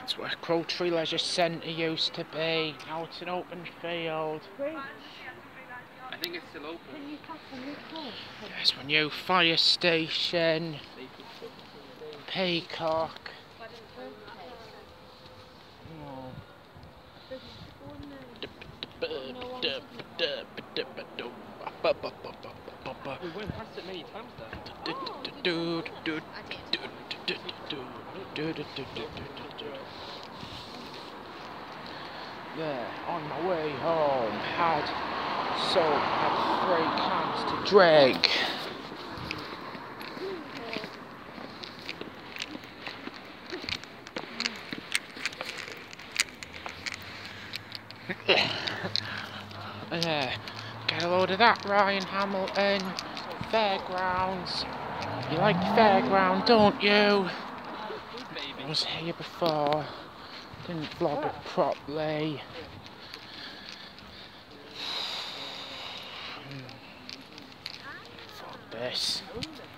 That's where Crowtree Leisure Centre used to be, out an open field. I think it's still open. There's my new fire station. Peacock. Oh. We went past it many times there. There, on my way home, had 3 cans to drink. Get a load of that, Ryan Hamilton. Fairgrounds. You like the fairground, don't you? I was here before. Didn't vlog it properly. Fuck this.